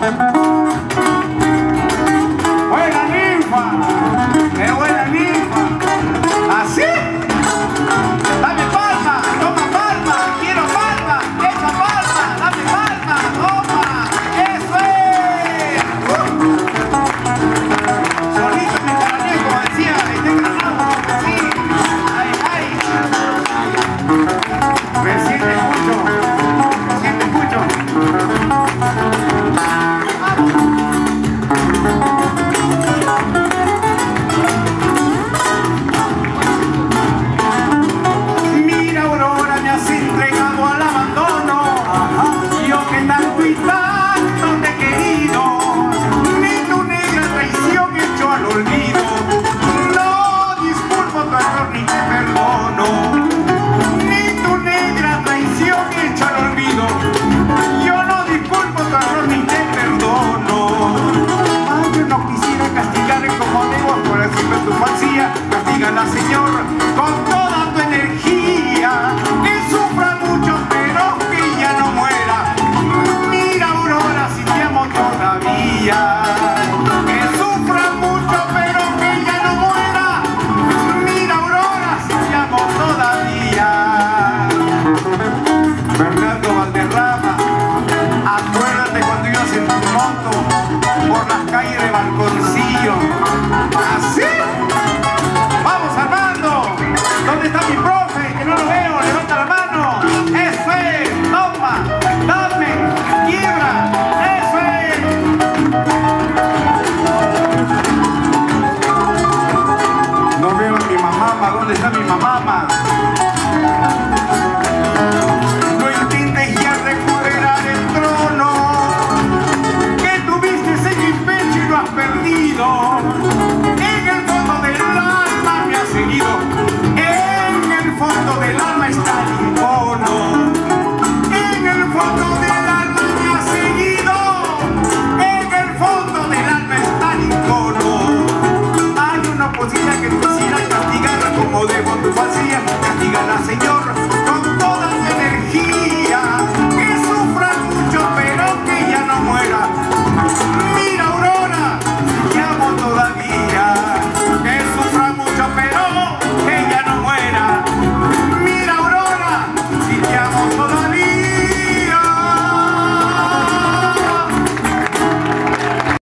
Buena ninfa, qué buena ninfa. ¿Así? Dame palma, toma palma, quiero palma, echa palma, dame palma, toma, eso es. Solito me encarné, como decía, granado, sí, ay, ay. Recién te escucho, recién te escucho. Mira, Aurora, me has entregado al abandono. Yo que tanto y tanto te he querido, ni tu negra traición hecho al olvido. No disculpo tu error ni te perdono, ni tu negra traición hecho al olvido. Yo no disculpo tu error ni te perdono. Ay, yo no quisiera castigarle como debo por hacerme tu falsía. Castígala, Señor, con toda tu energía. Que sufra mucho, pero que ya no muera. Mira, Aurora, si te amo todavía. Que sufra mucho, pero que ya no muera. Mira, Aurora, si te amo todavía. Fernando Valderrama, acuérdate cuando ibas en tu moto por las calles de Balconcillo. ¿Así? ¡Vamos, Armando! ¿Dónde está mi profe? Que no lo veo, levanta la mano. ¡Eso es! ¡Toma! ¡Dame! ¡Quiebra! ¡Eso es! No veo a mi mamá. ¿Dónde está mi mamá? No intentes ya recuperar el trono que tuviste en mi pecho y lo has perdido. En el fondo del alma me has seguido. En el fondo del alma está el icono. En el fondo del alma me has seguido. En el fondo del alma está el icono. Hay una posibilidad que tú quisieras castigarla como debo tu falsía. Castígala, Señor.